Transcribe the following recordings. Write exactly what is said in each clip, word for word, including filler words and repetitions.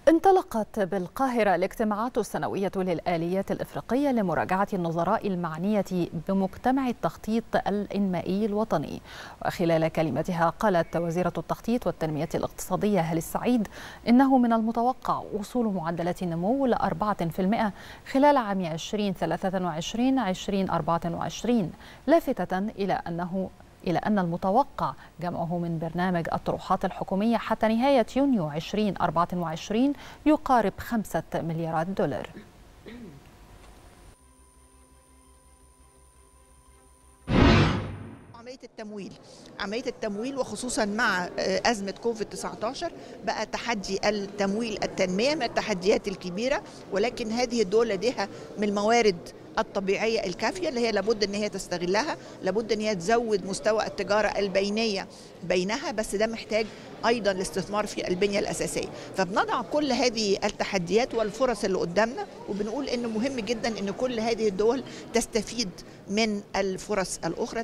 انطلقت بالقاهرة الاجتماعات السنوية للآليات الإفريقية لمراجعة النظراء المعنية بمجتمع التخطيط الإنمائي الوطني. وخلال كلمتها قالت وزيرة التخطيط والتنمية الاقتصادية هالة السعيد إنه من المتوقع وصول معدلات النمو لأربعة بالمئة خلال عام ألفين وثلاثة وعشرين ألفين وأربعة وعشرين، لافتة إلى أنه إلى أن المتوقع جمعه من برنامج الطروحات الحكومية حتى نهاية يونيو ألفين وأربعة وعشرين يقارب خمسة مليارات دولار. عملية التمويل عملية التمويل وخصوصا مع أزمة كوفيد تسعة عشر بقى تحدي التمويل التنمية من التحديات الكبيرة، ولكن هذه الدول لديها من الموارد الطبيعية الكافية اللي هي لابد ان هي تستغلها، لابد ان هي تزود مستوى التجارة البينية بينها، بس ده محتاج ايضا الاستثمار في البنية الاساسية. فبنضع كل هذه التحديات والفرص اللي قدامنا، وبنقول انه مهم جدا ان كل هذه الدول تستفيد من الفرص الاخرى.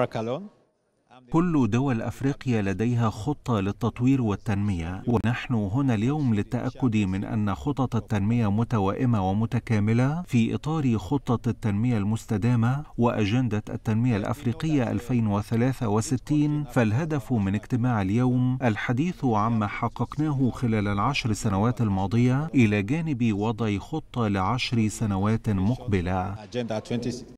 كل دول أفريقيا لديها خطة للتطوير والتنمية، ونحن هنا اليوم للتأكد من أن خطط التنمية متوائمة ومتكاملة في إطار خطة التنمية المستدامة وأجندة التنمية الأفريقية ألفين وثلاثة وستين. فالهدف من اجتماع اليوم الحديث عما حققناه خلال العشر سنوات الماضية إلى جانب وضع خطة لعشر سنوات مقبلة.